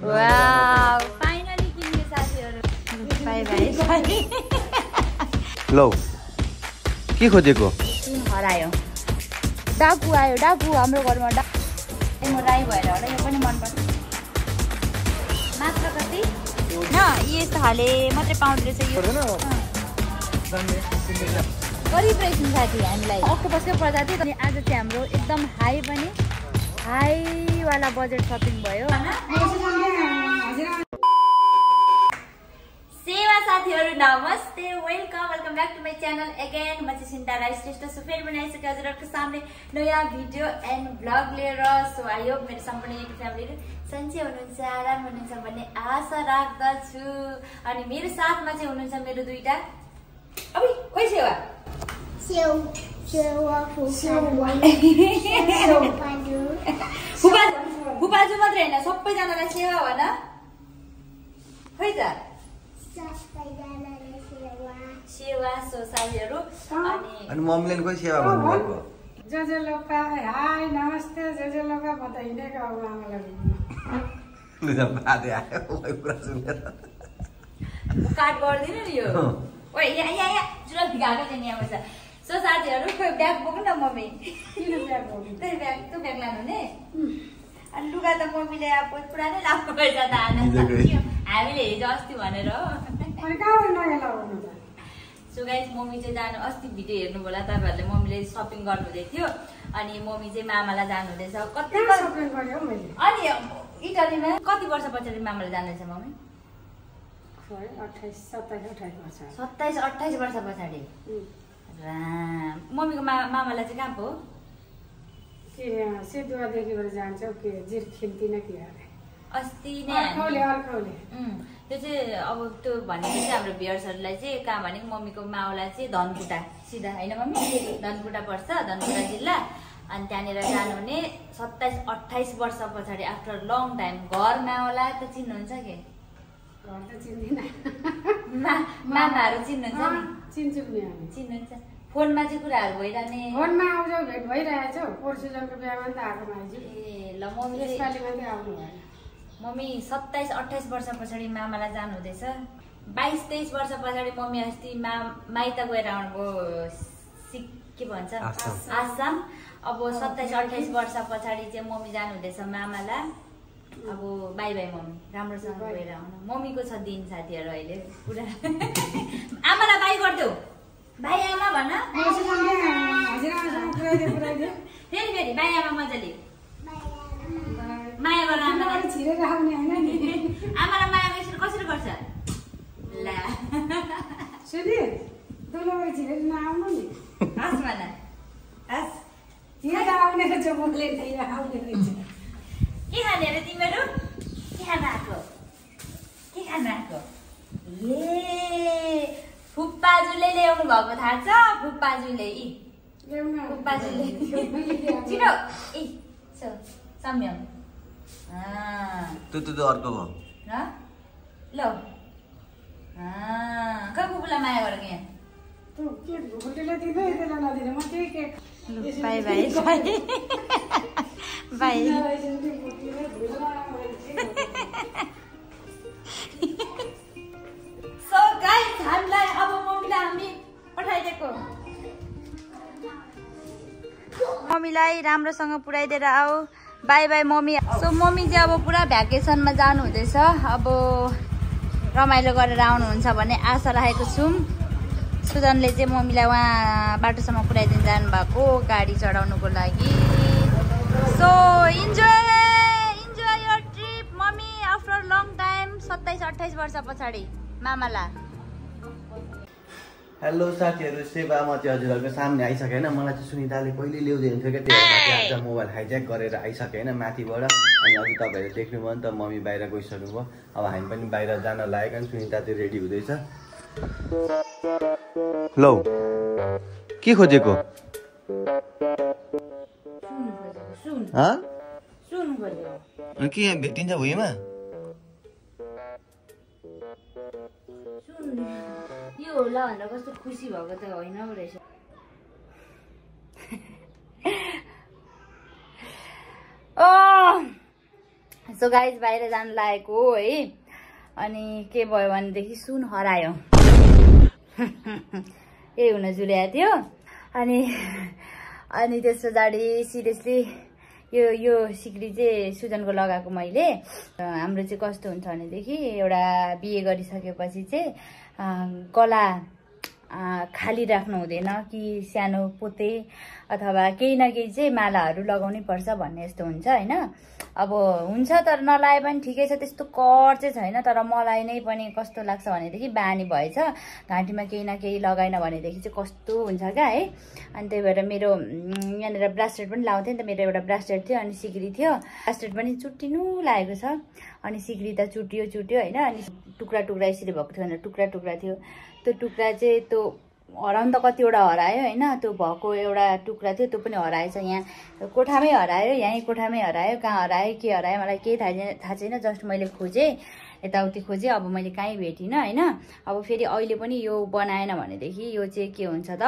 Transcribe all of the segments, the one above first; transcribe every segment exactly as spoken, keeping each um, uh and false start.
Wow finally किन्यो साथीहरु bye bye लौ के खोजेको किन हरायो डाकु आयो डाकु हाम्रो घरमा डा म राई भएर होला यो पनि मन पर्छ मात्र कति न यस्तो खाले मात्रै पाउँदै रहेछ यो गरिब रहेछौँ साथी हामीलाई अक्टोपसकै प्रजाति अनि आज चाहिँ हाम्रो एकदम हाई पनि हाईवाला बजेट सपिङ भयो सेवा साथीहरु नमस्ते welcome welcome back to my channel again म चाहिँ सिन्ता राई श्रेष्ठ सो फेरि पनि आइसक्यो हजुरहरूको सामने नयाँ भिडियो एन्ड भ्लग लिएर सो आई होप मेरो सम्पूर्ण युट्युब फ्यामिलीले सन्चै हुनुहुन्छ आराम हुनुहुन्छ भन्ने आशा राख्दछु अनि मेरो साथमा चाहिँ हुनुहुन्छ मेरो दुईटा अबि खोइ सेवा सेउ सेवा फुपाजु मात्रै हैन सबैजनालाई सेवा भन खै त सेवा सो साथीहरु अनि अनि मम्मीले कोही सेवा भन्नुभएको जजलोपा हाय नमस्ते जजलोपा भन्दा हिँडेको अब आमालाई लुजा बादे आयो ओइ कुरा सुनेर काट गर्दिन नि यो ओइ यहाँ यहाँ यहाँ जुल भिगाको चाहिँ यहाँ बस्छ सो साथीहरु खोइ ब्याग बोक्नु न मम्मी किन ब्याग बोक्नु त्यही ब्याग त्यो ब्याग लानु ने अनि लुगा त मम्मीले अब पुरा नै लाग्नु पर्छ त हामीले हिजो अस्ति भनेर हो अनि कहाँ नयाँ लगाउनु त सो गाइस मम्मी चाहिँ जानु अस्ति भिडियो हेर्नु होला तपाईहरुले मम्मीले शपिङ गर्नु हुँदै थियो अनि मम्मी चाहिँ मामालाई जानु हुँदैछ कति शपिङ गर्यो मैले अनि इटालीमा कति वर्ष पछाडि मामाले जानुहुन्छ मम्मी खोइ अट्ठाइस सत्ताइस अट्ठाइस वर्ष सत्ताइस अट्ठाइस वर्ष पछाडि राम मम्मीको मा मामालाई चाहिँ कहाँ पो के सिद्धुवादेखिबाट जान्छ के जिर खिल्तिन के अरे अस्ति नै अर्खौले अर्खौले त्यो चाहिँ अब त्यो भनेको चाहिँ हाम्रो भियर्सहरूलाई चाहिँ कहाँ भनेको मम्मीको माउलाई चाहिँ धनकुटा सिधा होइन मम्मी धनकुटा पर्छ धनकुटा जिल्ला अनि त्यहाँनिर जानुहुने सत्ताइस अट्ठाइस वर्ष पछाडि आफ्टर लङ टाइम घर माउला त चिन्नुहुन्छ के घर त चिन्दिन मामाहरू चिन्नुहुन्छ नि चिन्छु नि हामी चिन्नुहुन्छ फोनमा चाहिँ कुराहरू भइरहने फोनमा आउँछ भेट भइरहेछ पोर्सुजनको बिहामा त आएको मान्छे ए ल मम्मी यसपालि मात्रै आउनु भएन मम्मी सत्ताइस अट्ठाइस वर्ष पछाडि मामालाई जानु हुँदैछ बाइस तेइस वर्ष पछाडि मम्मी अस्ति मा माइत गएर आउनुभयो सिक के भन्छ आसाम अब सत्ताइस अट्ठाइस वर्ष पछाडि चाहिँ मम्मी जानु हुँदैछ मामालाई अब बाई बाई मम्मी राम्रोसँग गएर आउनु मम्मीको छ दिन साथीहरू अहिले पुरा आमालाई बाई गरिदेऊ भाइ आमा भन फेरि फेरि बाई आमा मजाले माया गर आमालाई छिरेर आउने हैन नि आमालाई माया यसरी कसरी गर्छ ला सुनि दुलोबाट छिरेर नआउनु नि हस् भन हस् यहाँ आउने रहेछ मुखले यहाँ आउने रहेछ के खाने रे तिमीहरू के खान आएको के खान आएको ए फुप्पाजुले ल्याउनु भएको थाहा छ फुप्पाजुले इ फुप्पाजुले छिटो इ सो सम्यम त्यो त्यो अर्को भयो ल खै फुपूलाई माया गरेको यहाँ तँ के भुटेले दिँदै त्यसलाई नदिने म त्यही के bye bye bye so guys हामीलाई अब मम्मीलाई हामी पठाइदिएको मम्मीलाई राम्रोसँग पुऱ्याइदिएर आऊ bye bye mummy so mummy चाहिँ अब पुरा भ्याकेसनमा जानु हुँदैछ अब रमाइलो गरेर आउनुहुन्छ भन्ने आशा राखेको छौँ सुजनले चाहिँ मम्मीलाई उहाँ बाटोसम्म पुऱ्याइदिनु जानुभएको गाडी चढाउनुको लागि so enjoy enjoy your trip mummy after long time सत्ताइस अट्ठाइस वर्ष पछाडि मामाला हेलो साथीहरू सेवा म चाहिँ हजुरहरूको सामने आइसकेँ होइन मलाई चाहिँ सुनिताले पहिले ल्याउँदै हुन्थ्यो क्या त्यो आज मोबाइल हाइज्याक गरेर आइसकेँ होइन माथिबाट अनि अघि तपाईँहरूले देख्नुभयो नि त मम्मी बाहिर गइसक्नुभयो अब हामी पनि बाहिर जान लागेको अनि सुनिता चाहिँ रेडी हुँदैछ लौ के खोजेको के यहाँ भेटिन्छ भुइँमा यो होला भनेर कस्तो खुसी भएको त होइन रहेछ सो गाइज बाहिर जानु लागेको हो है। अनि के भयो भनेदेखि सुन हरायो ए हुन जुल्याएको थियो। अनि अनि त्यस पछाडि सिरियसली यो यो सिक्री चाहिँ सुजनको लगाएको मैले। हाम्रो चाहिँ कस्तो हुन्छ भनेदेखि एउटा बिहे गरिसकेपछि चाहिँ गला खाली राख्नु हुँदैन कि सानो पोते अथवा केही न केही चाहिँ मालाहरू लगाउनै पर्छ भन्ने यस्तो हुन्छ होइन। अब हुन्छ तर नलाए पनि ठिकै छ, त्यस्तो कर चाहिँ छैन। तर मलाई नै पनि कस्तो लाग्छ भनेदेखि बानी भएछ घाँटीमा केही न केही लगाएन भनेदेखि चाहिँ कस्तो हुन्छ क्या है। अनि त्यही भएर मेरो यहाँनिर ब्रासलेट पनि लाउँथेँ नि त, मेरो एउटा ब्रासलेट थियो अनि सिक्री थियो। ब्रासलेट पनि चुट्टिनु लागेको छ अनि सिक्री त चुट्टियो चुट्यो होइन। अनि टुक्रा टुक्रा यसरी भएको थियो भनेर टुक्रा टुक्रा थियो। त्यो टुक्रा चाहिँ त्यो हराउनु त कतिवटा हरायो होइन। त्यो भएको एउटा टुक्रा थियो त्यो पनि हराएछ। यहाँ कोठामै हरायो, यहीँ कोठामै हरायो। कहाँ हरायो के हरायो मलाई केही थाहा थाहा छैन। जस्ट मैले खोजेँ, यताउति खोजेँ, अब मैले कहीँ भेटिनँ होइन। अब फेरि अहिले पनि यो बनाएन भनेदेखि यो चाहिँ के हुन्छ त,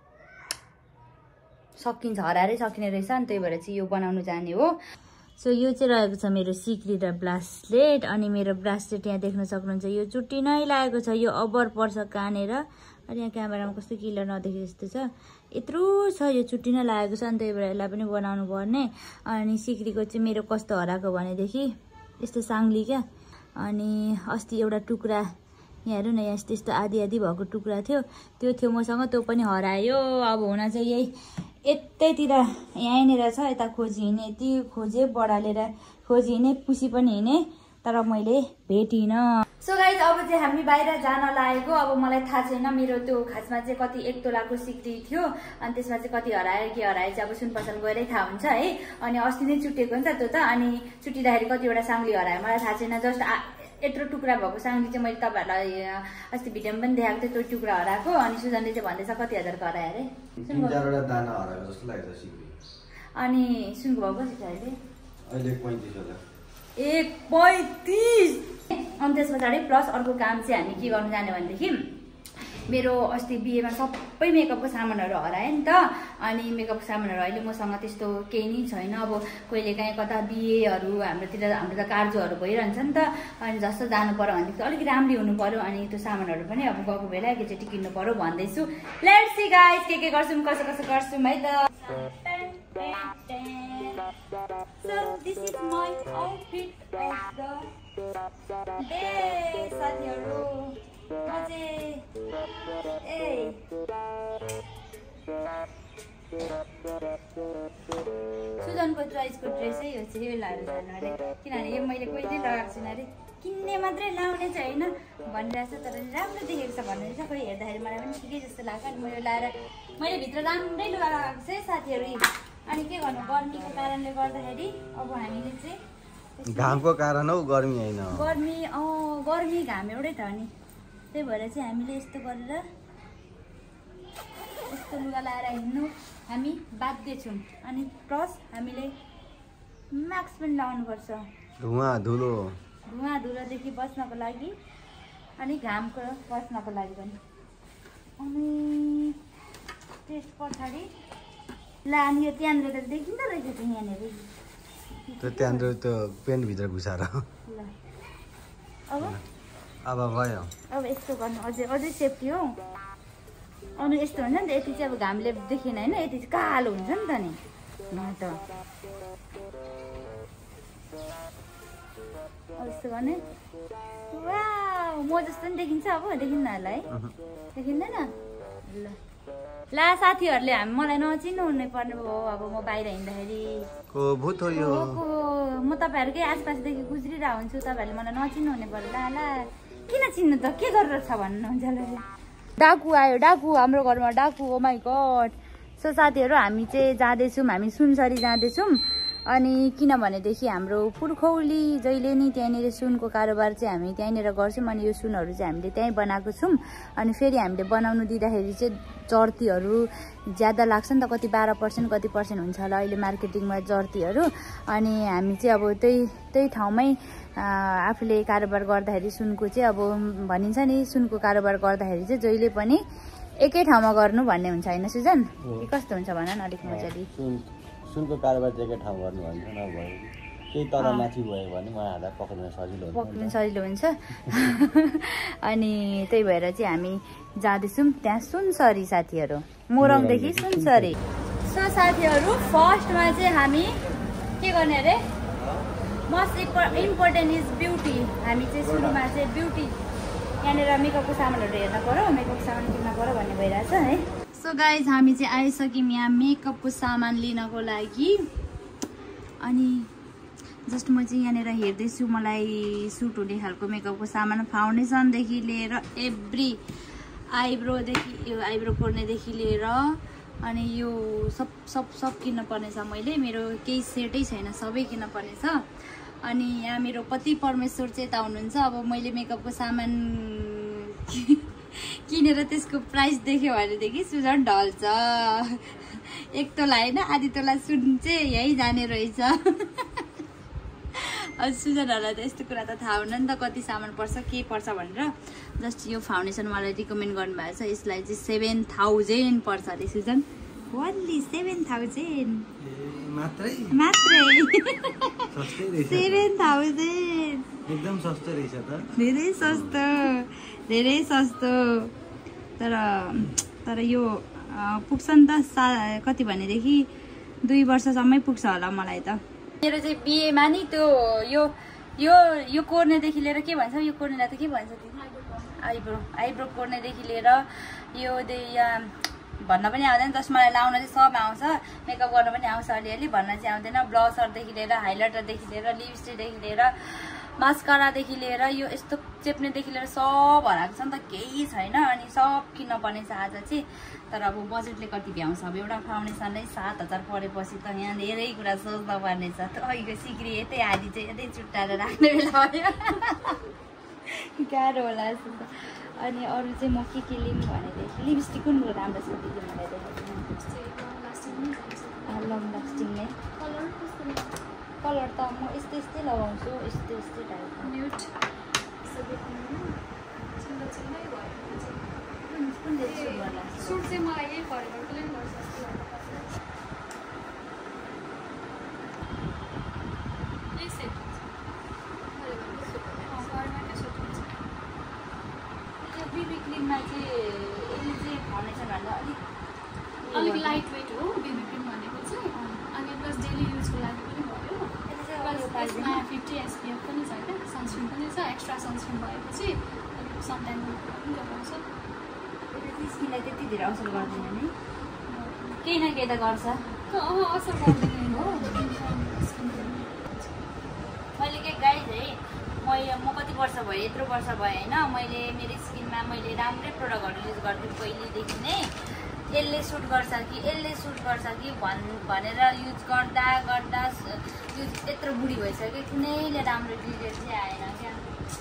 सकिन्छ, हराएरै सकिने रहेछ। अनि त्यही भएर चाहिँ यो बनाउनु जाने हो। सो यो चाहिँ रहेको छ मेरो सिक्री र ब्रासलेट। अनि मेरो ब्रासलेट यहाँ देख्न सक्नुहुन्छ यो चुट्टी नै लागेको छ, यो अबर पर्छ कहाँनिर। अनि यहाँ क्यामेरामा कस्तो क्लियर नदेखे जस्तो छ, यत्रो छ, यो चुट्टी नै लागेको छ। अनि त्यही भएर यसलाई पनि बनाउनु पर्ने। अनि सिक्रीको चाहिँ मेरो कस्तो हराएको भनेदेखि यस्तो साङ्ली क्या। अनि अस्ति एउटा टुक्रा यहाँ हेर्नु न, यहाँ यस्तो यस्तो आधी आधी भएको टुक्रा थियो, त्यो थियो मसँग, त्यो पनि हरायो। अब हुन चाहिँ यही यतैतिर यहीँनिर छ, यता खोजी हिँडेँ, यति खोजेँ, बढालेर खोजी हिँडेँ, पुसी पनि हिँडेँ, तर मैले भेटिनँ। सो गाइज अब चाहिँ हामी बाहिर जान लागेको। अब मलाई थाहा छैन मेरो त्यो खासमा चाहिँ कति एक तोलाको सिक्री थियो अनि त्यसमा चाहिँ कति हरायो के हरायो चाहिँ अब सुन पसल गएरै थाहा हुन्छ है। अनि अस्ति नै चुटेको नि त त्यो त। अनि चुटिँदाखेरि कतिवटा साङ्ली हरायो मलाई थाहा छैन। जस्ट यत्रो टुक्रा भएको साङ्ली चाहिँ मैले तपाईँहरूलाई अस्ति भिडियोमा पनि देखाएको थिएँ, त्यो टुक्रा हराएको। अनि सुजनले चाहिँ भन्दैछ कति हजारको हरायो अरे। अनि सुनको भाउ कति छ अहिले? ए पैँतिस। अनि त्यस पछाडि प्लस अर्को काम चाहिँ हामी के गर्नु जाने भनेदेखि मेरो अस्ति बिहेमा सबै मेकअपको सामानहरू हरायो नि त। अनि मेकअपको सामानहरू अहिले मसँग त्यस्तो केही नै छैन। अब कहिले काहीँ कता बिहेहरू हाम्रोतिर हाम्रो त कार्जहरू भइरहन्छ नि त। अनि जस्तो जानु पर्यो भनेदेखि अलिक राम्ररी हुनु पर्यो। अनि त्यो सामानहरू पनि अब गएको बेला एकैचोटि किन्नु पर्यो भन्दैछु। लेट्स सी गाइस के के गर्छौँ कसो कसो गर्छौँ है त। So this is my outfit of the day साथीहरू। म चाहिँ ए सुजनको चोइसको ड्रेसै हो चाहिँ यो लगाएर जानु अरे, किनभने यो मैले कहिले लगाएको छुइनँ अरे। किन्ने मात्रै लाउने चाहिँ होइन भनिरहेछ, तर राम्रो देखेको छ भन्नु रहेछ। कोही हेर्दाखेरि मलाई पनि ठिकै जस्तो लाग्यो। अनि मैले लाएर मैले भित्र राम्रै लुगा लगाएको छु है साथीहरू। अनि के गर्नु, गर्मीको कारणले गर्दाखेरि अब हामीले चाहिँ घामको कारण हौ, गर्मी होइन। गर्मी अँ गर्मी घाम एउटै छ नि, त्यही भएर चाहिँ हामीले यस्तो गरेर यस्तो लुगा लगाएर हिँड्नु हामी बाध्य छौँ। अनि प्लस हामीले मास्क पनि लगाउनुपर्छ, धुवा धुलो धुवा धुलोदेखि बच्नको लागि अनि घामको बच्नको लागि पनि। अनि त्यस पछाडि ला अनि यो त्यहाँनिर त देखिँदो रहेछ त यहाँनिर त्यो त्यहाँनिर त्यो पेन्टभित्र घुसाएर ल। अब अब भयो, अब यस्तो गर्नु अझै अझै सेफ्टी हो। अनि यस्तो हुन्छ नि त, यति चाहिँ अब घामले देखिएन होइन, यति चाहिँ कालो हुन्छ नि त नि त। यस्तो गर्ने वाउ, म जस्तो नि देखिन्छ अब, देखिन्न होला है, देखिँदैन ल। ला साथीहरूले हामी मलाई नचिन्नु हुनै पर्ने भयो अब म बाहिर हिँड्दाखेरि। को भूत हो यो? म तपाईँहरूकै आसपासदेखि गुज्रिरहेको हुन्छु, तपाईँहरूले मलाई नचिन्नु हुने पर्यो। ला ला किन चिन्नु त, के गरेर छ भन्नुहुन्छ ल। डाकु आयो, डाकु हाम्रो घरमा डाकु, ओ माई गड। सो साथीहरू हामी चाहिँ जाँदैछौँ, हामी सुनसरी जाँदैछौँ। अनि किनभनेदेखि हाम्रो पुर्खौली जहिले नि त्यहाँनिर सुनको कारोबार चाहिँ हामी त्यहीँनिर गर्छौँ। अनि यो सुनहरू चाहिँ हामीले त्यहीँ बनाएको छौँ। अनि फेरि हामीले बनाउनु दिँदाखेरि चाहिँ जर्तीहरू ज्यादा लाग्छ नि त, कति बाह्र पर्सेन्ट कति पर्सेन्ट हुन्छ होला अहिले मार्केटिङमा जर्तीहरू। अनि हामी चाहिँ अब त्यही त्यही ठाउँमै आफूले कारोबार गर्दाखेरि सुनको चाहिँ अब भनिन्छ नि, सुनको कारोबार गर्दाखेरि चाहिँ जहिले पनि एकै ठाउँमा गर्नु भन्ने हुन्छ होइन सुजन? कस्तो हुन्छ भन न अलिक मजाले। सुनको कारोबार चाहिँ एकै ठाउँ गर्नु भन्छ नभए केही तल माथि भयो भने मलाई हात पक्रिन सजिलो हुन्छ पक्रिन सजिलो हुन्छ अनि त्यही भएर चाहिँ हामी जाँदैछौँ त्यहाँ सुनसरी साथीहरू मोरङदेखि सुनसरी। सो साथीहरू फर्स्टमा चाहिँ हामी के गर्ने अरे मोस्ट इम्पोर्टेन्ट इज ब्युटी। हामी चाहिँ सुरुमा चाहिँ ब्युटी यहाँनिर मेकअपको सामानहरू हेर्न पर्यो मेकअपको सामान किन्न पर्यो भन्ने भइरहेछ है। सो गाइज हामी चाहिँ आइसक्यौँ यहाँ मेकअपको सामान लिनको लागि अनि जस्ट म चाहिँ यहाँनिर हेर्दैछु मलाई सुट हुने खालको मेकअपको सामान फाउन्डेसनदेखि लिएर एभ्री आइब्रोदेखि यो आइब्रो कोर्नेदेखि लिएर अनि यो सब सब सब किन्न पर्नेछ। मैले मेरो केही सेटै छैन सबै किन्न पर्नेछ। अनि यहाँ मेरो पति परमेश्वर चाहिँ यता हुनुहुन्छ। अब मैले मेकअपको सामान किनेर त्यसको प्राइस देख्यो भनेदेखि सुजन ढल्छ। एक तोला होइन आधी तोला सुन चाहिँ यहीँ जाने रहेछ। सुजनहरूलाई त यस्तो कुरा त थाहा हुन नि त कति सामान पर्छ के पर्छ भनेर। जस्ट यो फाउन्डेसन मलाई रिकमेन्ड गर्नुभएको छ। यसलाई चाहिँ सेभेन थाउजन्ड पर्छ अरे सुजन। ओन्ली सेभेन थाउजन्ड मात्रै मात्रै सस्तै रहेछ सेभेन थाउजन्ड एकदम सस्तो रहेछ त। धेरै सस्तो धेरै सस्तो तर तर यो पुग्छ नि त सा कति भनेदेखि दुई वर्षसम्मै पुग्छ होला मलाई त। मेरो चाहिँ बिहेमा नि त्यो यो यो यो कोर्नेदेखि लिएर के भन्छ यो कोर्नेलाई त के भन्छ आइब्रो आइब्रो कोर्नेदेखि लिएर यो यहाँ भन्न पनि आउँदैन। जस्ट मलाई लाउन चाहिँ सब आउँछ मेकअप गर्न पनि आउँछ अलिअलि भन्न चाहिँ आउँदैन। ब्लसरदेखि लिएर हाइलाइटरदेखि लिएर लिपस्टिकदेखि लिएर मास्कारादेखि लिएर यो यस्तो चेप्नेदेखि लिएर सब हराएको छ नि त केही छैन। अनि सब किन्न पर्ने छ आज चाहिँ। तर अब बजेटले कति भ्याउँछ अब एउटा फाउन्डेसनले सात हजार परेपछि त यहाँ धेरै कुरा सोच्न पर्ने छ। अहिलेको सिक्री यतै आधी चाहिँ यतै चुट्टाएर राख्ने बेला भयो गाह्रो होला जस्तो। अनि अरू चाहिँ म के के लिउँ भनेदेखि लिपस्टिक कुन राम्रो छ दिदी मलाई देखाएको लङ लास्टिङ नै कलर त म यस्तै यस्तै लगाउँछु यस्तै यस्तै टाइपको सुट चाहिँ मलाई यही फरेभरको नै गर्छ जस्तो लाग्छ। यही सेट बिबी क्रिममा चाहिँ यसले चाहिँ फाउन्डेसन भन्दा अलिक अलिक लाइट वेट हो बेबी क्रिम भनेको चाहिँ। अनि प्लस डेली युजको लागि पनि भयो। प्लस यसमा फिफ्टी एसपिएफ पनि छ होइन सनस्क्रिन पनि छ। एक्स्ट्रा सनस्क्रिन भएपछि अलिक सनटाइम पनि लगाउँछ। स्किनलाई त्यति धेरै असर गर्दैन नि केही न केही त गर्छ असर गर्दैन हो। मैले के गाइज है म म कति वर्ष भयो यत्रो वर्ष भयो होइन मैले मेरो स्किनमा मैले राम्रै प्रडक्टहरू युज गर्थेँ पहिलेदेखि नै। यसले सुट गर्छ कि यसले सुट गर्छ कि भन् भनेर युज गर्दा गर्दा युज यत्रो बुढी भइसक्यो कुनैले राम्रो रिजल्ट चाहिँ आएन क्या।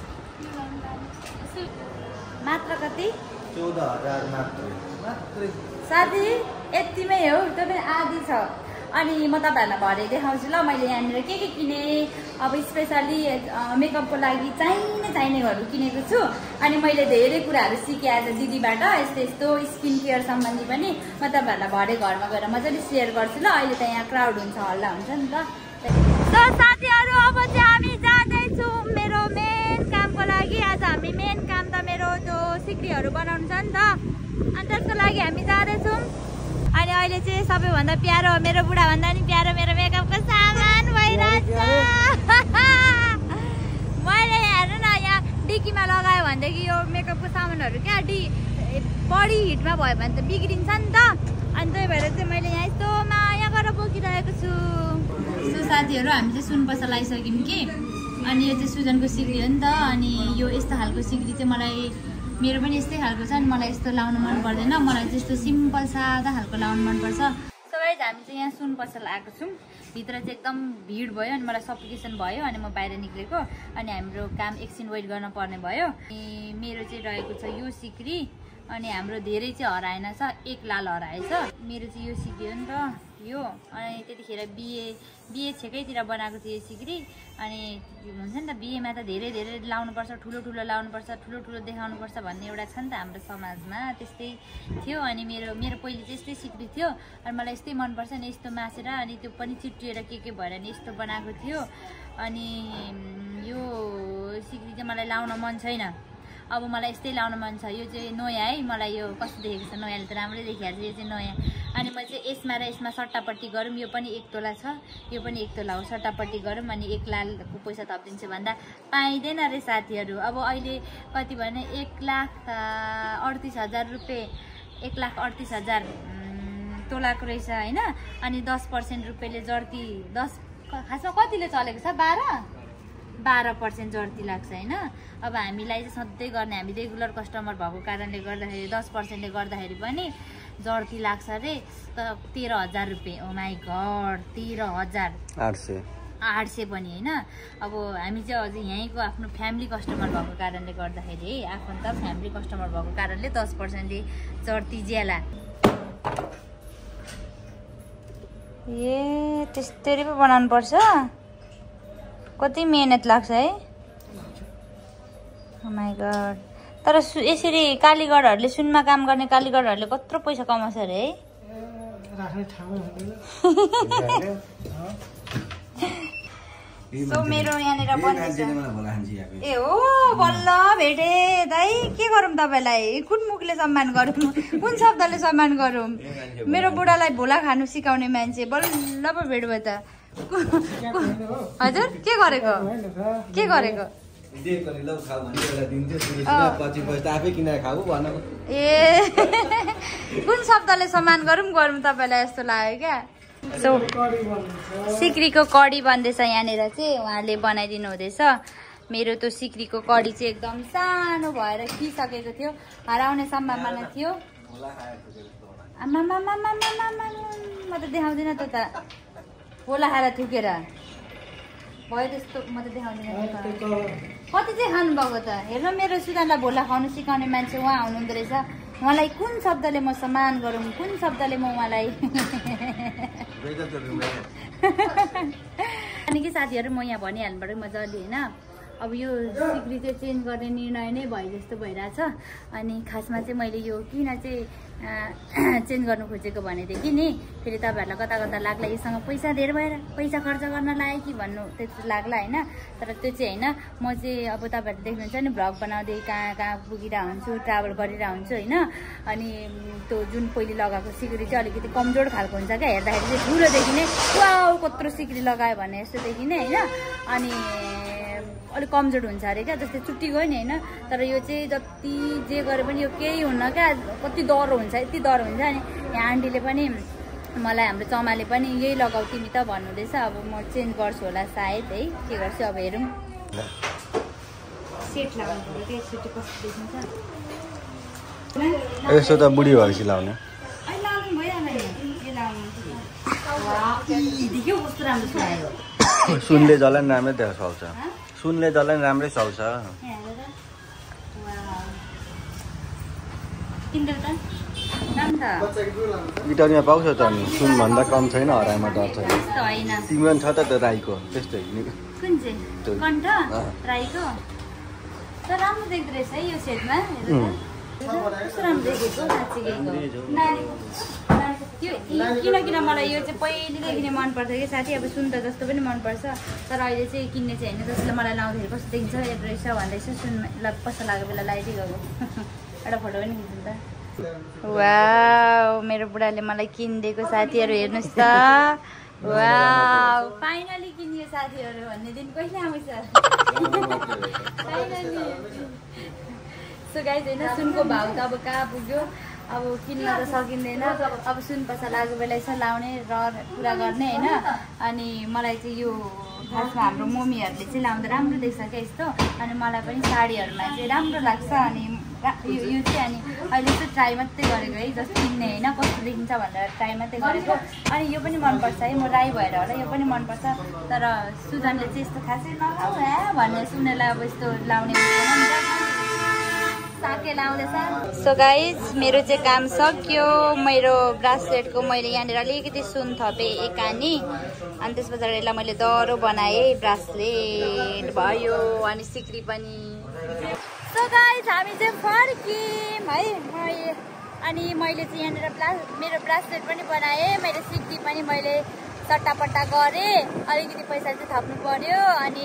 मात्र कति चौध हजार मात्रै साथी यतिमै हो त्यो पनि आधी छ। अनि म तपाईँहरूलाई भरे देखाउँछु ल मैले यहाँनिर के के किनेँ। अब स्पेसली मेकअपको लागि चाहिने चाहिनेहरू किनेको छु। अनि मैले धेरै कुराहरू सिकेँ आज दिदीबाट यस्तो यस्तो स्किन केयर सम्बन्धी पनि म तपाईँहरूलाई भरे घरमा गएर मजाले सेयर गर्छु ल। अहिले त यहाँ क्राउड हुन्छ हल्ला हुन्छ नि त। त साथीहरू अब चाहिँ हामी जाँदैछौँ मेरो मेन कामको लागि। आज हामी मेन काम त मेरो त्यो सिक्रीहरू बनाउनु छ नि त अनि त्यसको लागि हामी जाँदैछौँ। अनि अहिले चाहिँ सबैभन्दा प्यारो मेरो बुढाभन्दा नि प्यारो मेरो मेकअपको सामान भइरहेछ। मैले हेर्नु न यहाँ डिकीमा लगायो भनेदेखि यो मेकअपको सामानहरू क्या डि बढी हिटमा भयो भने त बिग्रिन्छ नि त। अनि त्यही भएर चाहिँ मैले यहाँ यस्तो माया गरेर बोकिरहेको छु। सो साथीहरू हामी चाहिँ सुन पसल आइसक्यौँ कि अनि यो चाहिँ सुजनको सिक्री हो नि त। अनि यो यस्तो खालको सिक्री चाहिँ मलाई मेरो पनि यस्तै खालको छ नि मलाई यस्तो लाउनु मन पर्दैन। मलाई त्यस्तो सिम्पल सादा खालको लाउनु मनपर्छ। सो गाइज हामी चाहिँ यहाँ सुन पसल आएको छौँ। भित्र चाहिँ एकदम भिड भयो अनि मलाई सफिकेसन भयो अनि म बाहिर निक्लेको। अनि हाम्रो काम एकछिन वेट गर्न पर्ने भयो। अनि मेरो चाहिँ रहेको छ यो सिक्री अनि हाम्रो धेरै चाहिँ हराएन छ एक लाल हराएछ। मेरो चाहिँ यो सिक्री हो नि त यो अनि त्यतिखेर बिए बिए छेकैतिर बनाएको थियो सिक्री अनि हुन्छ नि त बिहेमा त धेरै धेरै लाउनुपर्छ ठुलो ठुलो लाउनुपर्छ ठुलो ठुलो देखाउनुपर्छ भन्ने एउटा छ नि त हाम्रो समाजमा त्यस्तै थियो अनि मेरो मेरो पहिले चाहिँ यस्तै सिक्री थियो अनि मलाई यस्तै मनपर्छ नि यस्तो मासेर अनि त्यो पनि चिट्टिएर के के भएर नि यस्तो बनाएको थियो अनि यो सिक्री चाहिँ मलाई लाउन मन छैन अब मलाई यस्तै लाउन मन छ यो चाहिँ नयाँ है मलाई यो कस्तो देखेको छ नयाँले त राम्रै देखिहाल्छ यो चाहिँ नयाँ अनि म चाहिँ यसमा र यसमा सट्टापट्टि गरौँ यो पनि एक तोला छ यो पनि एक तोला हो सट्टापट्टि गरौँ अनि एक लाखको पैसा थपिदिन्छु भन्दा पाइँदैन रे साथीहरू अब अहिले कति भने एक लाख अडतिस हजार रुपियाँ एक लाख अडतिस हजार तोलाको रहेछ होइन अनि दस पर्सेन्ट रुपियाँले जर्ती दस खासमा कतिले चलेको छ बाह्र बाह्र पर्सेन्ट जर्ती लाग्छ होइन अब हामीलाई चाहिँ सधैँ गर्ने हामी रेगुलर कस्टमर भएको कारणले गर्दाखेरि दस पर्सेन्टले गर्दाखेरि पनि जर्ती लाग्छ अरे तेह्र हजार रुपियाँ ओ माई गड तेह्र हजार आठ सय आठ सय पनि होइन अब हामी चाहिँ अझै यहीँको आफ्नो फ्यामिली कस्टमर भएको कारणले गर्दाखेरि है आफन्त फ्यामिली कस्टमर भएको कारणले दस पर्सेन्टले जर्ती ज्याला ए त्यस्तरी पो बनाउनु पर्छ कति मेहनत लाग्छ है ओ माई गड तर यसरी कालीगढहरूले सुनमा काम गर्ने कालीगढहरूले कत्रो पैसा कमाउँछ अरे है सो मेरो यहाँनिर बन्दैछ ए हो बल्ल भेटे दाइ के गरौँ तपाईँलाई कुन मुखले सम्मान गरौँ कुन शब्दले सम्मान गरौँ मेरो बुढालाई भोला खानु सिकाउने मान्छे बल्ल पो भेट भयो त हजुर के गरेको के गरेको ए कुन शब्दले सम्मान गरौँ गरौँ तपाईँलाई यस्तो लाग्यो क्या सो सिक्रीको कडी बन्दैछ यहाँनिर चाहिँ उहाँले बनाइदिनु हुँदैछ मेरो त सिक्रीको कडी चाहिँ एकदम सानो भएर खिसकेको थियो हराउने सम्भावना थियो आमामा म त देखाउँदिनँ त त होला खाएर थुकेर भयो त्यस्तो म त देखाउँदिनँ कति चाहिँ खानुभएको त हेर्नु मेरो सुदानलाई भोला खुवाउनु सिकाउने मान्छे उहाँ हुनुहुँदो रहेछ उहाँलाई कुन शब्दले म सम्मान गरौँ कुन शब्दले म उहाँलाई अनि के साथीहरू म यहाँ भनिहाल्नुबाट मजाले होइन अब यो सिक्री चाहिँ चेन्ज गर्ने निर्णय नै भयो जस्तो भइरहेछ अनि खासमा चाहिँ मैले यो किन चाहिँ चेन्ज गर्नु खोजेको भनेदेखि नि फेरि तपाईँहरूलाई कता कता लाग्ला योसँग पैसा धेरै भएर पैसा खर्च गर्न लाग्यो कि भन्नु त्यस्तो लाग्ला होइन तर त्यो चाहिँ होइन म चाहिँ अब तपाईँहरूले देख्नुहुन्छ नि भ्लग बनाउँदै कहाँ कहाँ पुगिरहेको हुन्छु ट्राभल गरिरहेको हुन्छु होइन अनि त्यो जुन पहिले लगाएको सिक्री चाहिँ अलिकति कमजोर खालको हुन्छ क्या हेर्दाखेरि चाहिँ ठुलोदेखि नै वाउ कत्रो सिक्री लगायो भने यस्तोदेखि नै होइन अनि अलिक कमजोर हुन्छ अरे क्या जस्तै चुट्टी गयो नि होइन तर यो चाहिँ जति जे गरे पनि यो केही हुन्न क्या कति डह्रो हुन्छ यति डह्रो हुन्छ अनि यहाँ आन्टीले पनि मलाई हाम्रो चमाले पनि यही लगाऊ तिमी त भन्नुहुँदैछ अब म चेन्ज गर्छु होला सायद है के गर्छु अब हेरौँ सेट लगाउनु पऱ्यो क्या एकचोटि कस्तो देखिन्छ यसो त बुढी भएपछि लाउने अहिले लाउनु भइहाल्यो यो लाउनु देखियो कस्तो राम्रो सुहायो सुनले जसलाई राम्रै देखाउँछ चल्छ सुनले जसलाई राम्रै चल्छ इटरीमा पाउँछ त नि सुनभन्दा कम छैन हराइमा डर छैन तिम्रो छ त त्यो राईको त्यस्तै कुन चाहिँ कण्ठ राईको तर राम्रो देख्दो रहेछ है यो सेटमा कस्तो राम्रो देखेको नाचिकेको यो किन किन मलाई यो चाहिँ पहिलेदेखि नै मनपर्थ्यो कि साथी अब सुन त जस्तो पनि मनपर्छ तर अहिले चाहिँ किन्ने चाहिँ होइन जसले मलाई लाउँदाखेरि कस्तो देखिन्छ एक रहेछ भन्दैछ सुन कस्तो लाग्यो बेला लगाइदिएको एउटा फोटो पनि खिच्नु त वाउ मेरो बुढाले मलाई किनिदिएको साथीहरू हेर्नुहोस् त वाउ फाइनली किनियो साथीहरू भन्ने दिन कहिले आउँछ फाइनली सो गाइज होइन सुनको भाउ त अब कहाँ पुग्यो अब किन्न त सकिँदैन अब सुन पैसा लागेको बेला यसो लाउने र पुरा गर्ने होइन अनि मलाई चाहिँ यो खासमा हाम्रो मम्मीहरूले चाहिँ लाउँदा राम्रो देख्छ क्या यस्तो अनि मलाई पनि साडीहरूमा चाहिँ राम्रो लाग्छ अनि यो यो चाहिँ अनि अहिले चाहिँ ट्राई मात्रै गरेको है जस्तो किन्ने होइन कस्तो देखिन्छ भनेर ट्राई मात्रै गरेको अनि यो पनि मनपर्छ है म राई भएर होला यो पनि मनपर्छ तर सुजनले चाहिँ यस्तो खासै नलाउ भन्ने सुनेलाई अब यस्तो लाउने साके लाउँदैछ। सो गाइज मेरो चाहिँ काम सक्यो। मेरो ब्रासलेटको मैले यहाँनिर अलिकति सुन थपेँ एकानी अनि त्यस पछाडि यसलाई मैले दह्रो बनाएँ। ब्रासलेट भयो अनि सिक्री पनि। सो गाइज हामी चाहिँ फर्क्यौँ है अनि मैले चाहिँ यहाँनिर ब्ला मेरो ब्रासलेट पनि बनाएँ। मैले सिक्री पनि मैले सट्टापट्टा गरेँ। अलिकति पैसा चाहिँ थप्नु पर्यो अनि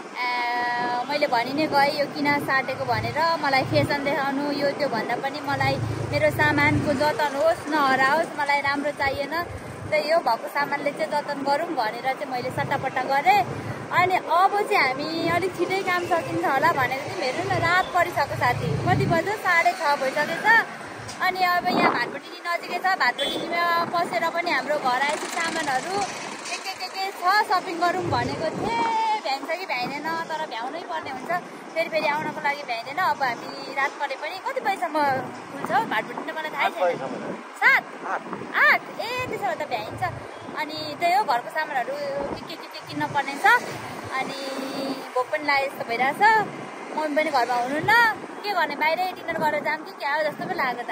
मैले भनि नै गएँ यो किन साटेको भनेर। मलाई फेसन देखाउनु यो त्यो भन्दा पनि मलाई मेरो सामानको जतन होस् नहराओस्, मलाई राम्रो चाहिएन। त्यही हो भएको सामानले चाहिँ जतन गरौँ भनेर चाहिँ मैले सट्टापट्टा गरेँ। अनि अब चाहिँ हामी अलिक छिटै काम सकिन्छ होला भनेको चाहिँ हेर्नु न रात परिसक्यो साथी। कति बज्यो साढे छ भइसकेछ। अनि अब यहाँ भाटबटिनी नजिकै छ। भाटबटिनीमा पसेर पनि हाम्रो घर आएपछि सामानहरू के के के के छ सपिङ गरौँ भनेको थिएँ। भ्याइन्छ कि भ्याइँदैन तर भ्याउनै पर्ने हुन्छ। फेरि फेरि आउनको लागि भ्याइँदैन। अब हामी रात परे पनि कति पैसामा खुल्छ हौ भाटबटिनी मलाई थाहै छैन। सात आठ ए त्यसो भए त भ्याइन्छ। अनि त्यही हो घरको सामानहरू के के के के किन्न पर्ने छ। अनि भोक पनि लागे जस्तो भइरहेछ। मम्मी पनि घरमा हुनुहुन्न। के गर्ने बाहिरै डिनर गरेर जाऊँ कि क्या हो जस्तो पो लाग्यो त।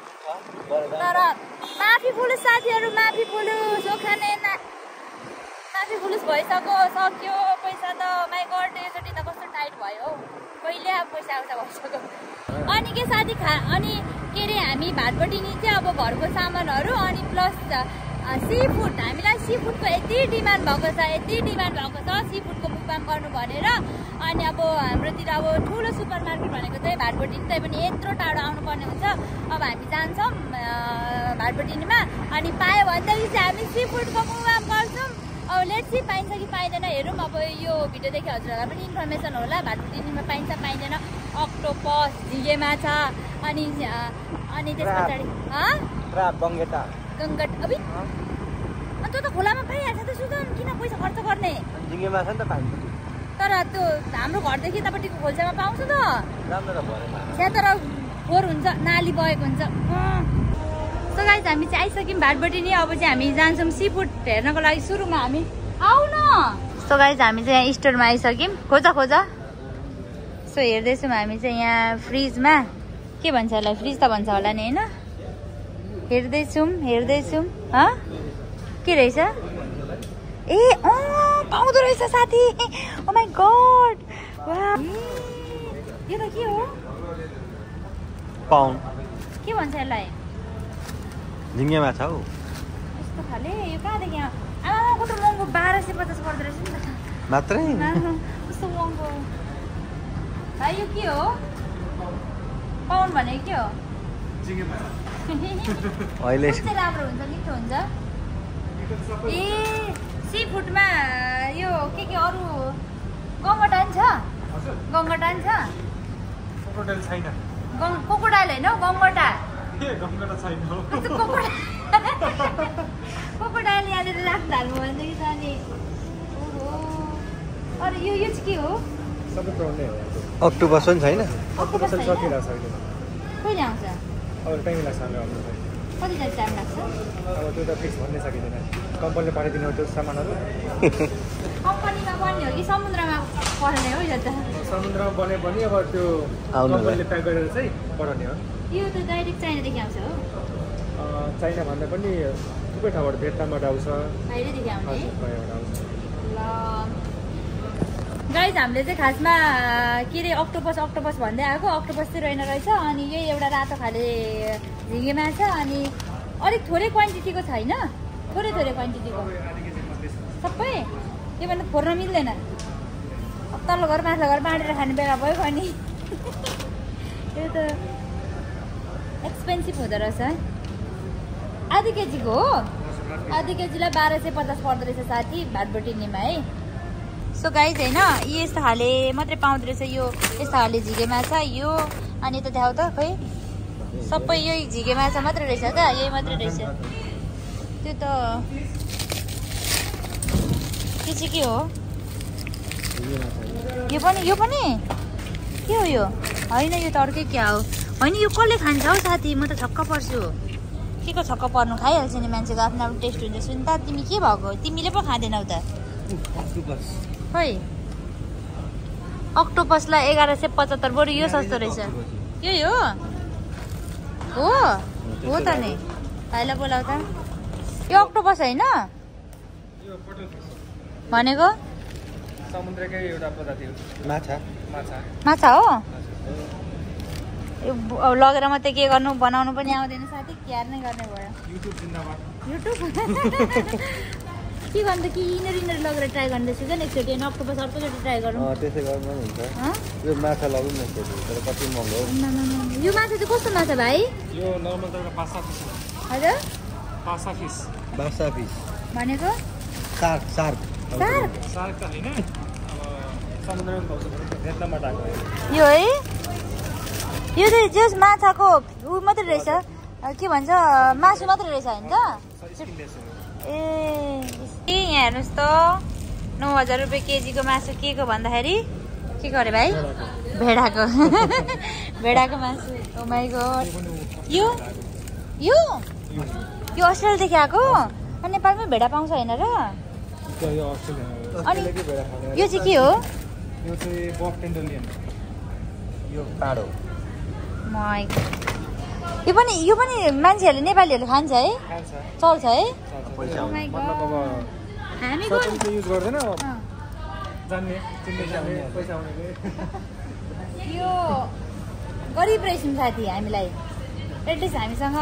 तर माफी पुलुस साथीहरू माफी पुलुस ओखाने माफी पुलुस भइसक्यो सक्यो पैसा त। माई गड यसोटी त कस्तो टाइट भयो हौ। कहिले अब पैसा आउँछ भइसक्यो। अनि के साथी खा अनि के अरे हामी भाटबटिनी चाहिँ अब घरको सामानहरू अनि प्लस सी फुड हामीलाई सी फुडको यति डिमान्ड भएको छ यति डिमान्ड भएको छ सी फुडको मुकबाम गर्नु भनेर। अनि अब हाम्रोतिर अब ठुलो सुपर मार्केट भनेको चाहिँ भाटबटिनी त्यही पनि यत्रो टाढो आउनुपर्ने हुन्छ। अब हामी जान्छौँ भाटबटिनीमा अनि पायो भनेदेखि चाहिँ हामी सी फुडको मुकबाम गर्छौँ। अब लेट्स सी पाइन्छ कि पाइँदैन हेरौँ। अब यो भिडियोदेखि हजुरहरूलाई पनि इन्फर्मेसन होला भाटबटिनीमा पाइन्छ पाइँदैन। अक्टोपस झिँगे माछा अनि अनि त्यस पछाडि गङ्गट अबि अन्त त खोलामा पाइहाल्छ त सुजन किन पैसा खर्च गर्ने। झिँगे माछा नि त पाइन्छ तर त्यो हाम्रो घरदेखि यतापट्टिको खोल्सामा पाउँछ त त्यहाँ तर फोहोर हुन्छ नाली बगेको हुन्छ। सो गाइस हामी चाहिँ आइसक्यौँ भाटबटिनी। अब चाहिँ हामी जान्छौँ सी फुड हेर्नको लागि। सुरुमा हामी आऊ न। सो गाइस हामी चाहिँ यहाँ स्टोरमा आइसक्यौँ। खोज खोज। सो हेर्दैछौँ हामी चाहिँ यहाँ फ्रिजमा के भन्छ यसलाई फ्रिज त भन्छ होला नि होइन। हेर्दैछौँ हेर्दैछौँ के रहेछ ए अँ पाउँदो रहेछ साथी। ओ माई गड यो त के हो पाउन के भन्छ यसलाई झिँगे माछा हो यस्तो खाले। यो कहाँदेखि आमा कस्तो महँगो बाह्र सय पचास पर्दो रहेछ नि त मात्रै कस्तो महँगो भाइ। यो के हो पाउन भनेको के हो अहिले चाहिँ राम्रो हुन्छ मिठो हुन्छ। ए सी फुडमा यो के के अरू गङ्गटान छ गङ्गटान छ कोकोडाइल होइन हौ गङ्गटा कोकोडाइल यहाँनिर राख्नु हाल्नु भनेदेखि त अनि ओहो अरू यो यो चाहिँ के हो अक्टोपस पनि छैन। कहिले आउँछ कति टाइम लाग्छ। अब त्यो त फिक्स भन्नै सकिँदैन। कम्पनीले पठाइदिनु त्यो सामानहरू कम्पनीमा बन्ने हो कि समुद्रमा पठाउने हो यो त। समुद्रमा बन्यो भने अब त्यो कम्पनीले प्याक गरेर चाहिँ पठाउने हो। यो त डाइरेक्ट चाइनादेखि आउँछ हो। चाइना भन्दा पनि थुप्रै ठाउँबाट भियतनामबाट आउँछ बाहिरैदेखि आउने आउँछ। ल गाइज हामीले चाहिँ खासमा के अरे अक्टोपस अक्टोपस भन्दै आएको। अक्टोपस चाहिँ रहेन रहेछ। अनि यही एउटा रातो खाले झिँगे माछा अनि अलिक थोरै क्वान्टिटीको छैन थोरै थोरै क्वान्टिटीको सबै के भन्नु फोर्न मिल्दैन। अब तल्लो घर माथिल्लो घर बाँडेर खाने बेला भयो अनि त्यो त एक्सपेन्सिभ हुँदो रहेछ है। आधी केजीको हो आधी केजीलाई बाह्र सय पचास पर्दो रहेछ साथी भाटबटिनीमा है। सो गाइज होइन यस्तो खाले मात्रै पाउँदो रहेछ। यो यस्तो खाले झिँगे माछा यो अनि त देखाउ त खै सबै यही झिँगे माछा मात्रै रहेछ त यही मात्रै रहेछ। त्यो त के चाहिँ के हो यो पनि यो पनि के हो यो होइन यो त अर्कै क्या हो होइन यो कसले खान्छ हौ साथी। म त छक्क पर्छु के को छक्क पर्नु खाइहाल्छ नि मान्छेको आफ्नो आफ्नो टेस्ट हुन्छ। सुन त तिमी के भएको तिमीले पो खाँदैनौ त खै। अक्टोपसलाई एघार सय पचहत्तर बरु यो सस्तो रहेछ यही हो हो हो त नि भाइलाई बोलाउ त यो अक्टोपस होइन यो कटल फिस भनेको समुद्रकै एउटा प्रजाति हो माछा माछा माछा हो यो ब- लगेर मात्रै के गर्नु बनाउनु पनि आउँदैन साथी क्यार नै गर्ने भयो युट्युब जिन्दाबाद युट्युब के गर्नु त कि यिनीहरू यिनीहरू लगेर ट्राई गर्दैछु क्या एकचोटि अनि अक्टोपस अर्कोचोटि ट्राई गरौँ अँ त्यसै गर्नु पनि हुन्छ हँ? यो माछा लगौँ न एकचोटि, तर कति महँगो हो आमामामा। यो माछा चाहिँ कस्तो माछा भाइ यो नर्मल त एउटा पासा फिस हो हजुर पासा फिस बासा फिस भनेको सार्क सार्क सार्क सार्क त होइन अब समुद्रमा पाउँछ भेटनामबाट आएको हो। यो है यो चाहिँ जस माछाको ऊ मात्रै रहेछ अ, के भन्छ मासु मात्रै रहेछ होइन त स्किनलेस हो। ए ए यहाँ हेर्नुहोस् त नौ हजार रुपियाँ केजीको मासु के को भन्दाखेरि के को अरे भाइ भेडाको भेडाको मासु ओ माइ गॉड यो यो यो अस्ट्रेलियादेखि आएको अनि नेपालमै भेडा पाउँछ होइन र त्यो यो अस्ट्रेलिया हो। अनि अस्ट्रेलियाकै भेडा खाने यो चाहिँ के हो यो चाहिँ बफ टेन्डरलियन यो पाडो माइ यो पनि यो पनि मान्छेहरूले नेपालीहरूले खान्छ है खान्छ चल्छ है पैसा Oh my मतलब अब God. हामी सबै गर्नु- चाहिँ युज गर्दैन अब अँ। जान्ने चिन्ने जान्ने पैसा आउनेले यो गरिब रहेछौँ साथी हामीलाई एटलिस्ट हामीसँग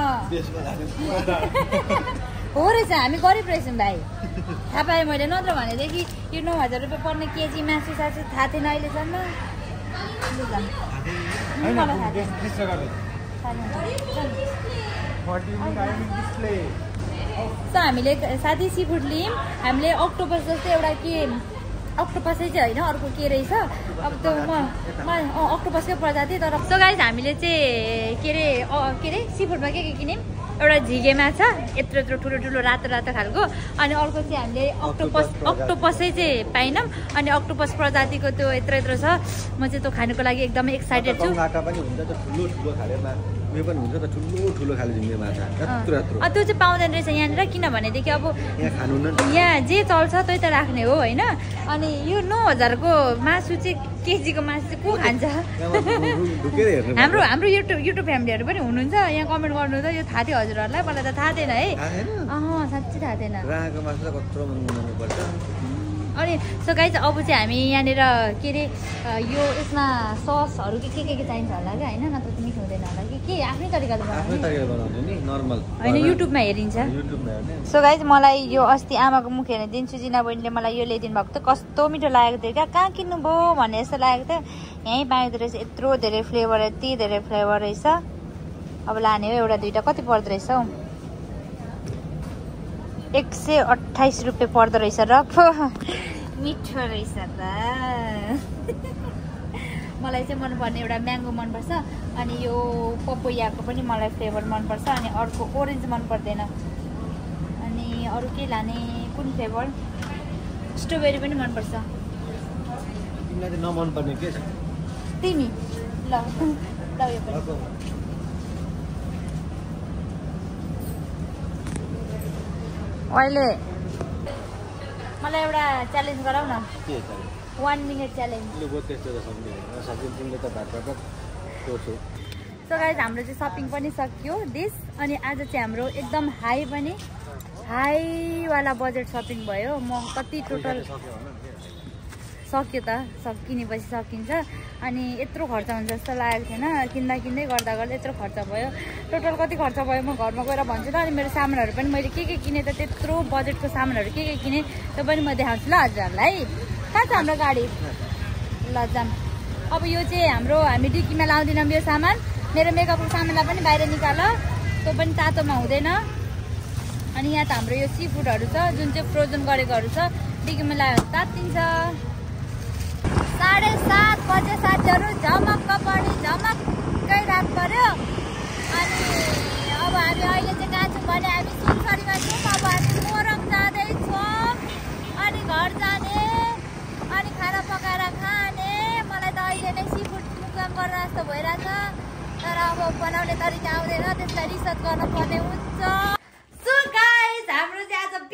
हो रहेछ हामी गरिब रहेछौँ भाइ थाहा पाएँ मैले नत्र भनेदेखि यो नौ हजार रुपियाँ पर्ने केजी मासु सासु थाहा थिएन अहिलेसम्म लु जाऊँ। होइन मलाई थाहा थिएन। डिस्प्ले गर्ने थाहा थिएन। What do you mean I mean display so हामीले साथी सी फुड लियौँ हामीले अक्टोपस जस्तै एउटा के अक्टोपसै चाहिँ होइन अर्को के रहेछ अब त्यो म म अँ, अक्टोपसकै प्रजाति तर सो गाइस हामीले चाहिँ के अरे अँ, के अरे सी फुडमा के के किन्यौँ एउटा झिगे माछा यत्रो यत्रो ठुलो ठुलो रातो रातो खालको अनि अर्को चाहिँ हामीले अक्टोपस अक्टोपसै चाहिँ पाइनौँ अनि अक्टोपस प्रजातिको त्यो यत्रो यत्रो छ म चाहिँ त्यो खानुको लागि एकदमै एक्साइटेड छु आँखा पनि हुन्छ त ठुलो ठुलो खाले मा उयो पनि हुन्छ त ठुलो ठुलो खाले झिङ्गे माछा यत्रो यत्रो अँ, त्यो चाहिँ पाउँदैन रहेछ यहाँनिर किनभनेदेखि अब यहाँ खानु न यहाँ जे चल्छ त्यही त राख्ने हो होइन अनि यो नौ हजारको मासु चाहिँ केजीको मासु चाहिँ को खान्छ ढुकेर हेर्नु हाम्रो हाम्रो युट्युब युट्युब फ्यामिलीहरू पनि हुनुहुन्छ यहाँ कमेन्ट गर्नु त यो थाहा थियो हजुरहरूलाई मलाई त थाहा थिएन है थाहा छैन अँ साँच्चै थाहा थिएन राँको मासु त कत्रो मन बनाउनु पर्छ अनि सो गाइज अब चाहिँ हामी यहाँनिर के अरे अ, यो यसमा ससहरू के के के के चाहिन्छ होला क्या होइन नत्र त मिठो हुँदैन होला कि के आफ्नै तरिकाले आफ्नै बनाउने तरिकाले बनाउने नि नर्मल होइन युट्युबमा हेरिन्छ युट्युबमा हेर्ने सो गाइज मलाई यो अस्ति आमाको मुख हेर्ने दिन सुजिना बहिनीले मलाई यो ल्याइदिनु भएको थियो कस्तो मिठो लागेको थियो क्या कहाँ किन्नु भयो भन्ने जस्तो लागेको थियो यहीँ पाइँदो रहेछ यत्रो धेरै फ्लेभर यति धेरै फ्लेभर रहेछ अब लाने हो एउटा दुइटा कति पर्दो रहेछ हौ एक सय अठाइस रुपियाँ पर्दो रहेछ र पो मिठो रहेछ त मलाई चाहिँ मनपर्ने एउटा म्याङ्गो मनपर्छ अनि यो पपोयाको पनि मलाई फ्लेभर मनपर्छ अनि अर्को ओरेन्ज मन पर्दैन अनि अरू के लाने कुन फ्लेभर स्ट्रबेरी पनि मनपर्छ तिमीलाई चाहिँ नमन पर्ने के छ तिमी ल ल यो पनि अर्को अहिले मलाई एउटा च्यालेन्ज गराउ न के छ वान मिनट च्यालेन्ज लु गो त्यस्तो त सक्दैन सक्दैन तिमीले त भात भात सोचो सो गाइज हाम्रो चाहिँ सपिङ पनि सकियो दिस अनि आज चाहिँ हाम्रो एकदम हाई पनि हाईवाला बजेट सपिङ भयो म कति टोटल सक्यो त सक किनेपछि सकिन्छ अनि यत्रो खर्च हुन्छ जस्तो लागेको थिएन किन्दा किन्दै गर्दा गर्दा यत्रो खर्च भयो टोटल कति खर्च भयो म घरमा गएर भन्छु ल अनि मेरो सामानहरू पनि मैले के के किनेँ त त्यत्रो बजेटको सामानहरू के के किनेँ त्यो पनि म देखाउँछु ल हजुरहरूलाई कहाँ छ हाम्रो गाडी ल जाम अब यो चाहिँ हाम्रो हामी डिक्कीमा लाउँदैनौँ यो सामान मेरो मेकअपको सामानलाई पनि बाहिर निकाल त्यो पनि तातोमा हुँदैन अनि यहाँ त हाम्रो यो सी फुडहरू छ जुन चाहिँ फ्रोजन गरेकोहरू छ डिक्कीमा लगायो भने तात्तिन्छ साढे सात बजे साथीहरू झमक्क बढी झमक्कै रात पऱ्यो अनि अब हामी अहिले चाहिँ कहाँ छौँ भने हामी सुनसरीमा छौँ अब हामी मोरङ जाँदैछौँ अनि घर जाने अनि खाना पकाएर खाने मलाई त अहिले नै सी फुड मुकाम गर्न जस्तो भइरहेछ तर अब बनाउने तरिका आउँदैन त्यसलाई रिसर्च गर्नुपर्ने हुन्छ सो गाइस हाम्रो चाहिँ आज बिग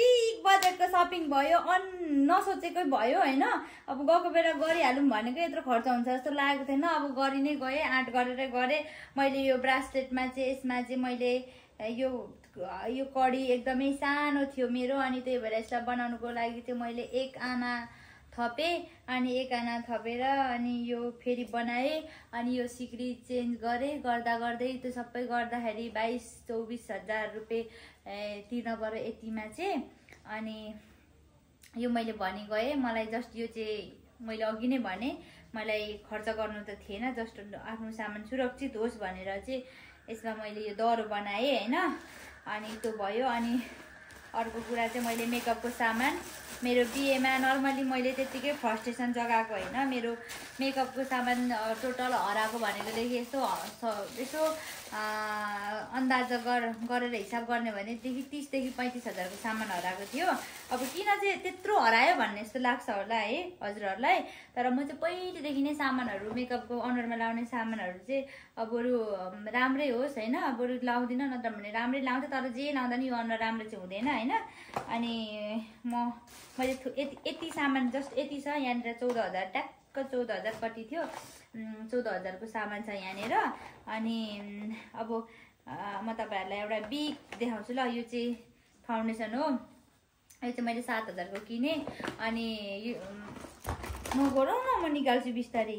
बजेटको सपिङ भयो, अन नसोचेकै भयो होइन। अब गएको बेला गरिहालौँ भनेको यत्रो खर्च हुन्छ जस्तो लागेको थिएन। अब गरि नै गएँ, आँट गरेर गरेँ। मैले यो ब्रासलेटमा चाहिँ यसमा चाहिँ मैले यो यो कडी एकदमै सानो थियो मेरो, अनि त्यही भएर यसलाई बनाउनुको लागि चाहिँ मैले एक आना थपेँ, अनि एक आना थपेर अनि यो फेरि बनाएँ, अनि यो सिक्री चेन्ज गरेँ। गर्दा गर्दै त्यो सबै गर्दाखेरि बाइस चौबिस हजार रुपियाँ तिर्न पऱ्यो यतिमा चाहिँ। अनि यो मैले भनि गएँ, मलाई जस्ट यो चाहिँ मैले अघि नै भने मलाई खर्च गर्नु त थिएन, जस्ट आफ्नो सामान सुरक्षित होस् भनेर चाहिँ यसमा मैले यो दरो बनाएँ होइन। अनि त्यो भयो। अनि अर्को कुरा चाहिँ मैले मेकअपको सामान मेरो बिहेमा नर्मली मैले त्यतिकै फ्रस्ट्रेसन जगाएको होइन। मेरो मेकअपको सामान टोटल हराएको भनेकोदेखि यस्तो यसो अन्दाजा गर गरेर हिसाब गर्ने भनेदेखि तिसदेखि पैँतिस हजारको सामान हराएको थियो। अब किन चाहिँ त्यत्रो हरायो भन्ने जस्तो लाग्छ होला है हजुरहरूलाई। तर म चाहिँ पहिलेदेखि नै सामानहरू मेकअपको अनुहारमा लाउने सामानहरू चाहिँ अब बरु राम्रै होस् होइन, बरु लाउँदिनँ नत्र भने राम्रै लाउँथेँ। तर जे लाउँदा नि यो अनुहार राम्रो चाहिँ हुँदैन होइन। अनि म मैले यति यति सामान जस्ट यति छ यहाँनिर। चौध हजार ट्याक्क चौध हजार कति थियो, चौध हजारको सामान छ यहाँनिर। अनि अब म तपाईँहरूलाई एउटा बिग देखाउँछु ल। यो चाहिँ फाउन्डेसन हो, यो चाहिँ मैले सात हजारको किनेँ। अनि यो नगरौँ न, म निकाल्छु बिस्तारै।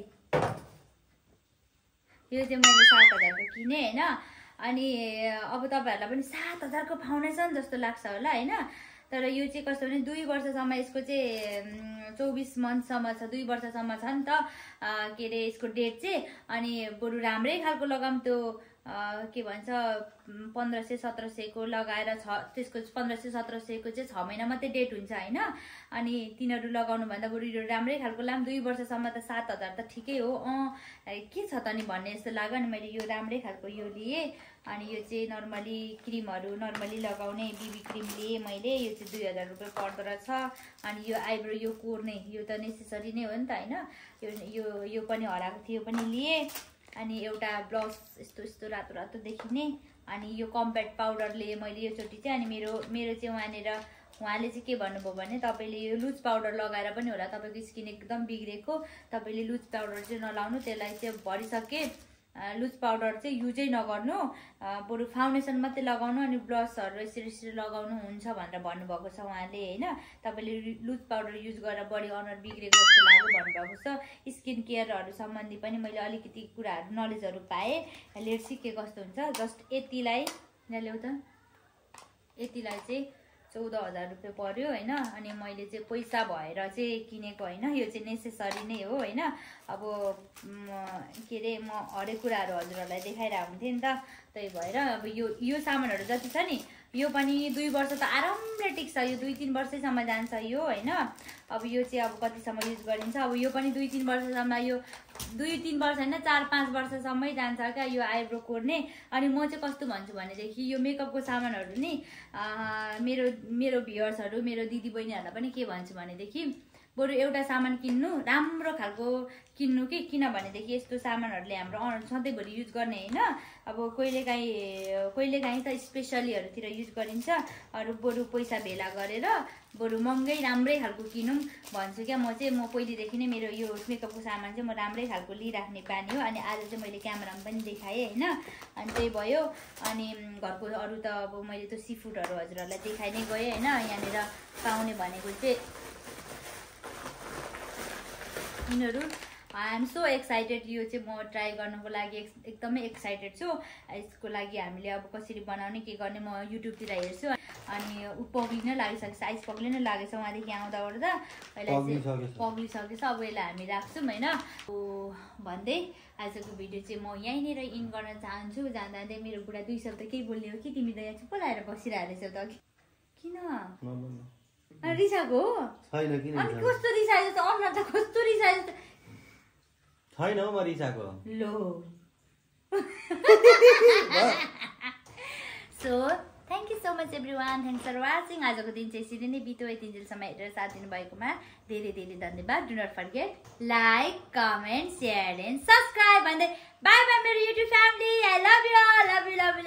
यो चाहिँ मैले सात हजारको किनेँ होइन। अनि अब तपाईँहरूलाई पनि सात हजारको फाउन्डेसन जस्तो लाग्छ होला होइन। तर यो चाहिँ कस्तो भने दुई वर्षसम्म यसको चाहिँ चौबिस मन्थसम्म छ, दुई वर्षसम्म छ नि त के अरे यसको डेट चाहिँ। अनि बरु राम्रै खालको लगाऊँ, त्यो के भन्छ पन्ध्र सय सत्र सयको लगाएर छ, त्यसको पन्ध्र सय सत्र सयको चाहिँ छ महिना मात्रै डेट हुन्छ होइन। अनि तिनीहरू लगाउनुभन्दा बरु यो राम्रै खालको लाम, दुई वर्षसम्म त सात हजार त ठिकै हो। अँ के छ त नि भन्ने जस्तो लाग्यो। अनि मैले यो राम्रै खालको यो लिएँ। अनि यो चाहिँ नर्मली क्रिमहरू नर्मली लगाउने बिबी क्रिम लिएँ मैले। यो चाहिँ दुई हजार रुपियाँ पर्दो रहेछ। अनि यो आइब्रो यो कोर्ने यो त नेसेसरी नै हो नि त होइन। यो यो यो पनि हराएको थियो, यो पनि लिएँ। अनि एउटा ब्लाउज यस्तो यस्तो रातो रातो देखिने। अनि यो कम्प्याक्ट पाउडर लिएँ मैले योचोटि चाहिँ। अनि मेरो मेरो चाहिँ वहाँनिर उहाँले चाहिँ के भन्नुभयो भने तपाईँले यो लुज पाउडर लगाएर पनि होला तपाईँको स्किन एकदम बिग्रेको, तपाईँले लुज पाउडर चाहिँ नलाउनु, त्यसलाई चाहिँ भरिसके लुज पाउडर चाहिँ युजै नगर्नु, बरु फाउन्डेसन मात्रै लगाउनु। अनि ब्लसहरू यसरी यसरी लगाउनु हुन्छ भनेर भन्नुभएको छ उहाँले होइन। तपाईँले लुज पाउडर युज गरेर बढी अनुहार बिग्रेको जस्तो लाग्यो भन्नुभएको छ। स्किन केयरहरू सम्बन्धी पनि मैले अलिकति कुराहरू नलेजहरू पाएँ। लेट्स सी के कस्तो हुन्छ। जस्ट यतिलाई ल्याउ त, यतिलाई चाहिँ चौध हजार रुपियाँ पर्यो होइन। अनि मैले चाहिँ पैसा भएर चाहिँ किनेको होइन, यो चाहिँ नेसेसरी नै हो होइन। अब के अरे म हरेक कुराहरू हजुरहरूलाई देखाइरहेको हुन्थेँ नि त, त्यही भएर अब यो यो सामानहरू जति छ नि यो पनि दुई वर्ष त आरामले टिक्छ, यो दुई तिन वर्षैसम्म जान्छ यो होइन। अब यो चाहिँ अब कतिसम्म युज गरिन्छ, अब यो पनि दुई तिन वर्षसम्म, यो दुई तिन वर्ष होइन चार पाँच वर्षसम्मै जान्छ क्या यो आइब्रो कोर्ने। अनि म चाहिँ कस्तो भन्छु भनेदेखि यो मेकअपको सामानहरू नि मेरो मेरो भ्युअर्सहरू मेरो दिदी बहिनीहरूलाई पनि के भन्छु भनेदेखि बरु एउटा सामान किन्नु राम्रो खालको किन्नु कि, किनभनेदेखि यस्तो सामानहरूले हाम्रो सधैँभरि युज गर्ने होइन। अब कहिलेकाहीँ कहिलेकाहीँ त स्पेसलीहरूतिर युज गरिन्छ। अरू बरु पैसा भेला गरेर बरु महँगै राम्रै खालको किनौँ भन्छु क्या म चाहिँ। म पहिलेदेखि नै मेरो यो मेकअपको सामान चाहिँ म राम्रै खालको लिइराख्ने बानी हो। अनि आज चाहिँ मैले क्यामेरामा पनि देखाएँ होइन। अनि त्यही भयो। अनि घरको अरू त अब मैले त सी फुडहरू हजुरहरूलाई देखाइ नै गएँ होइन। यहाँनिर पाउने भनेको चाहिँ यिनीहरू आई एम सो एक्साइटेड। यो चाहिँ म ट्राई गर्नको लागि एकदमै एक्साइटेड छु। यसको लागि हामीले अब कसरी बनाउने के गर्ने म युट्युबतिर हेर्छु। अनि ऊ पग्लिन लागिसकेछ, आइस पग्लिन लागेछ उहाँदेखि आउँदा ओर्दा पहिला चाहिँ पग्लिसकेछ। अब यसलाई हामी राख्छौँ होइन। भन्दै आजको भिडियो चाहिँ म यहीँनिर इन गर्न चाहन्छु। जाँदा जाँदै मेरो बुढा दुई शब्द केही बोल्ने हो कि तिमी त यहाँ चुप्प लगाएर बसिरहेको रहेछौ त किन रिसाएको हो? अनि कस्तो रिसाएको छ अनुहार त, कस्तो रिसाएको छ छैन हौ म रिसाएको लो। So thank you so much every, thanks for watching. आजको दिन चाहिँ यसरी नै बित्यो। यति दिनसम्म हेरेर साथ दिनुभएकोमा धेरै धेरै धन्यवाद। Do not forget like comment share and subscribe भन्दै बाई बाई मेरो YouTube family. I love you, love you, love you.